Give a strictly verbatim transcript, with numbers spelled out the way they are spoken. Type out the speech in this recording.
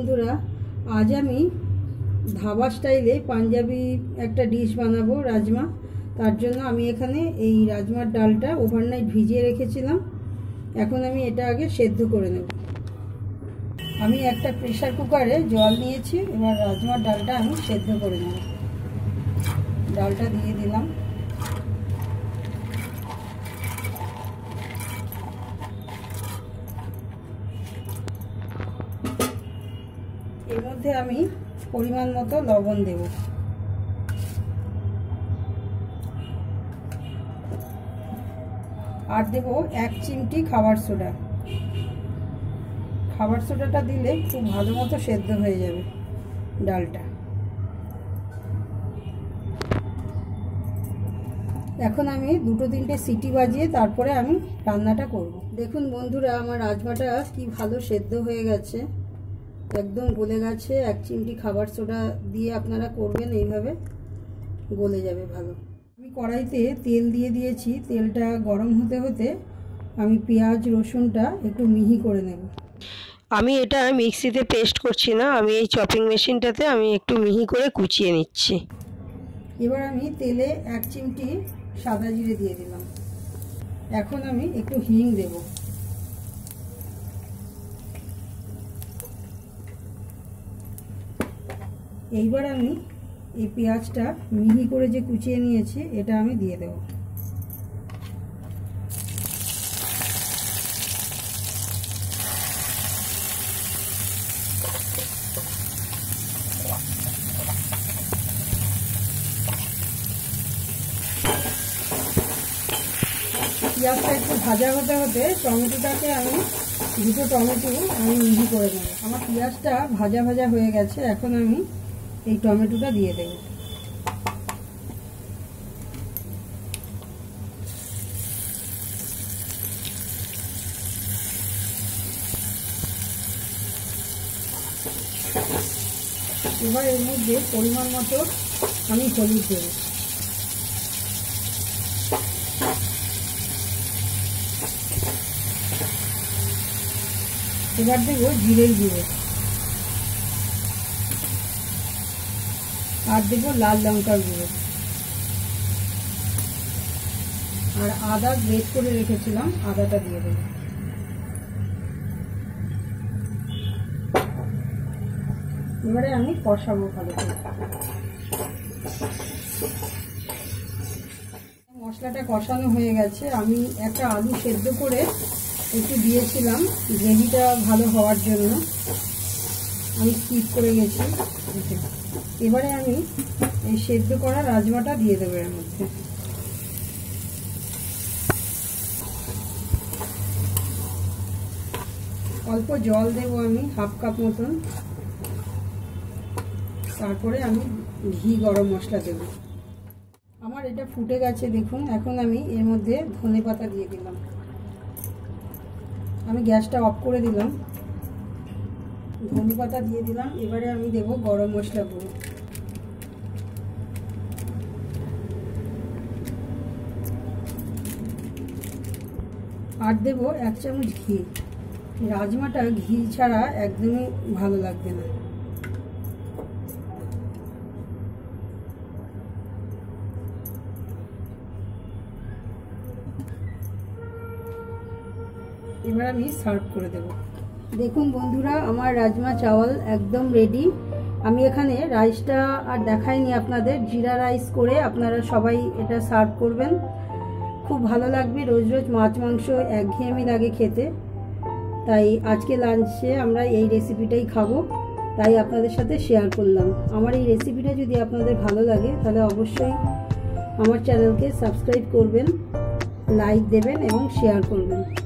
বন্ধুরা, আজ আমি ধাবা স্টাইলে পাঞ্জাবি একটা ডিশ বানাবো, রাজমা। তার জন্য আমি এখানে এই রাজমার ডালটা ওভারনাইট ভিজিয়ে রেখেছিলাম। এখন আমি এটা আগে সেদ্ধ করে নেব। আমি একটা প্রেসার কুকারে জল নিয়েছি, এবার রাজমার ডালটা আমি সেদ্ধ করে নেব। ডালটা দিয়ে দিলাম। এর মধ্যে আমি পরিমাণ মতো লবণ দেব। আর দেব এক চিমটি খাবার সোডা। খাবার সোডাটা দিলে খুব ভালো মতো সেদ্ধ হয়ে যাবে ডালটা। এখন আমি দুটো তিনটে সিটি বাজিয়ে তারপরে আমি রান্নাটা করব। দেখুন বন্ধুরা, আমার রাজমাটা কি ভালো সেদ্ধ হয়ে গেছে, একদম গলে গেছে। এক চিমটি খাবার সোডা দিয়ে আপনারা করবেন, এইভাবে গলে যাবে ভালো। আমি কড়াইতে তেল দিয়ে দিয়েছি। তেলটা গরম হতে হতে আমি পেঁয়াজ রসুনটা একটু মিহি করে নেব। আমি এটা মিক্সিতে পেস্ট করছি না, আমি এই চপিং মেশিনটাতে আমি একটু মিহি করে কুচিয়ে নিচ্ছি। এবার আমি তেলে এক চিমটি সাদা জিরে দিয়ে দিলাম। এখন আমি একটু হিং দেব। এইবার আমি এই পেঁয়াজটা মিহি করে যে কুচিয়ে নিয়েছি এটা আমি দিয়ে দেব। পেঁয়াজটা একটু ভাজা হতে হতে টমেটোটাকে আমি দুটো টমেটো আমি মিহি করে নেব। আমার পেঁয়াজটা ভাজা ভাজা হয়ে গেছে, এখন আমি এই টমেটোটা দিয়ে দেব। এবার এর মধ্যে পরিমাণ মতো আমি হলুদ দেব। এবার দেব জিরের গুঁড়ো, আর দেব লাল লঙ্কার গুঁড়ো, আর আদা গ্রেট করে রেখেছিলাম, আদাটা দিয়ে দেব। এবারে আমি কষাবো ভালো করে। মশলাটা কষানো হয়ে গেছে। আমি একটা আলু সেদ্ধ করে একটু দিয়েছিলাম গ্রেভিটা ভালো হওয়ার জন্য, আমি স্কিপ করে গেছি। এবারে আমি এই সেদ্ধ করা রাজমাটা দিয়ে দেবো এর মধ্যে। অল্প জল দেব আমি, হাফ কাপ মতন। তারপরে আমি ঘি গরম মশলা দেব। আমার এটা ফুটে গেছে দেখুন। এখন আমি এর মধ্যে ধনে পাতা দিয়ে দিলাম। আমি গ্যাসটা অফ করে দিলাম, ধনে পাতা দিয়ে দিলাম। এবারে আমি দেব গরম মশলা গুঁড়ো। আর দেব এক চামচ ঘি। রাজমাটা ঘি ছাড়া একদমই ভালো লাগবে না। এবার আমি সার্ভ করে দেব। দেখুন বন্ধুরা, আমার রাজমা চাওয়াল একদম রেডি। আমি এখানে রাইসটা আর দেখাইনি আপনাদের, জিরা রাইস করে আপনারা সবাই এটা সার্ভ করবেন, খুব ভালো লাগবে। রোজ রোজ মাছ মাংস একঘেয়েমি লাগে খেতে, তাই আজকে লাঞ্চে আমরা এই রেসিপিটাই খাবো, তাই আপনাদের সাথে শেয়ার করলাম। আমার এই রেসিপিটা যদি আপনাদের ভালো লাগে তাহলে অবশ্যই আমার চ্যানেলকে সাবস্ক্রাইব করবেন, লাইক দেবেন এবং শেয়ার করবেন।